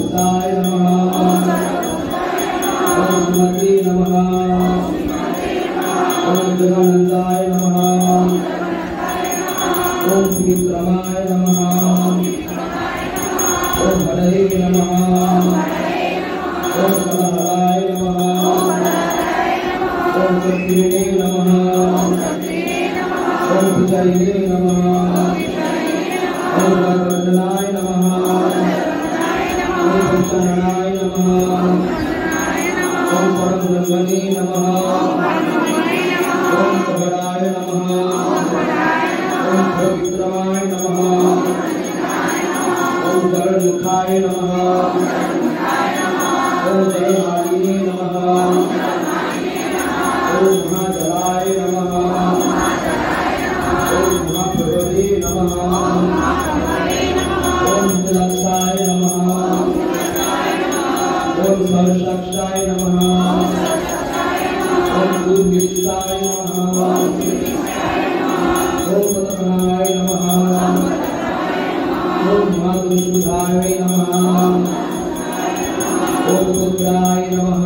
सर्वभूताय नमः। ओम श्रीमते नमः। ओम जगन्नाथाय नमः। ओम विक्रमाय नमः। ओम हरे नमः। ओम कलहराय नमः। ओम कपिले नमः। ओम विजये नमः। ओम वरदनाय नमः। ओम शरणाय नमः। ओम परम ब्रह्मणे नमः। ओम कबराय नमः। ओम विक्रमाय नमः। ओम गरुड़मुखाय नमः। ओम जलहारिणे नमः। ओम महाजलाय नमः। ओम महाप्रभवे नमः। ओम जलक्षाय नमः। ओम सर्वसाक्षाय नमः। ओम गुरुविष्टाय नमः। ओम तत्पराय नमः। ओम महागुरुधाय नमः। ओम रुद्राय नमः।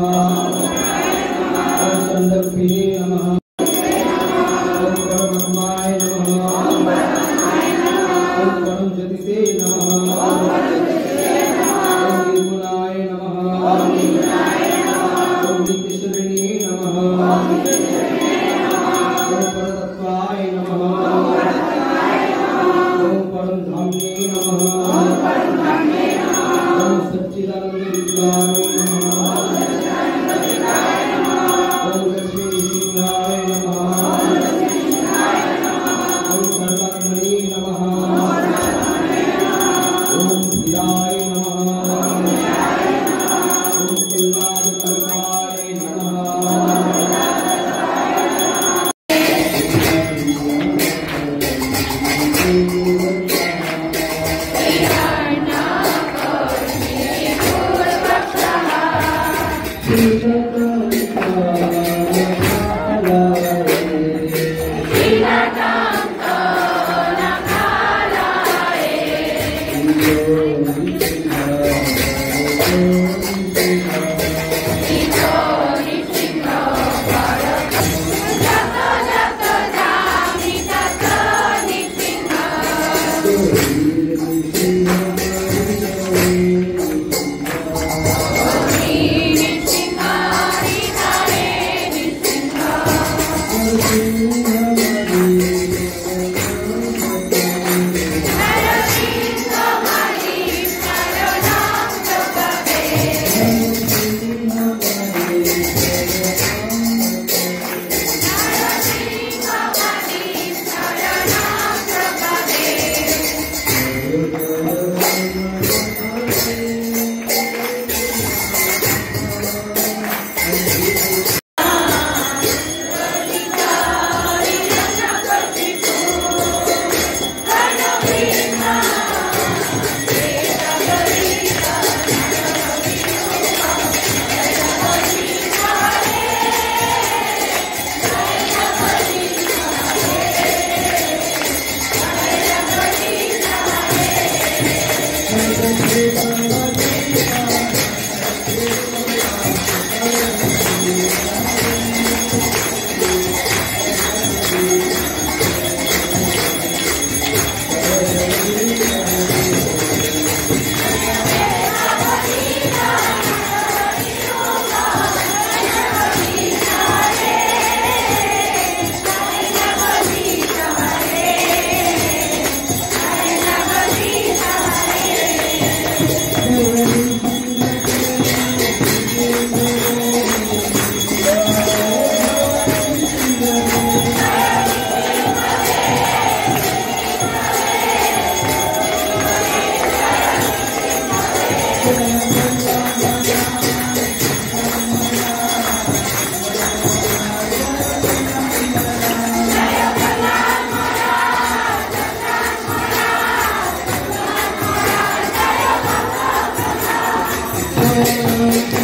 ओम चंद्रपिने नमः। ओम परमात्माय नमः। ओम परम ज्योतिषे नमः। ओम निर्गुणाय नमः। ओम नित्यशरणे नमः। ओम परतत्वाय नमः। ओम परम धाम्ने नमः। ओम सच्चिदानंद विद्याय नमः। ओम लक्ष्मी सिंहाय नमः। ओम सर्वात्मने नमः। ओम धिराय नमः। ओम कल्याणकल्पाय नमः। Thank you.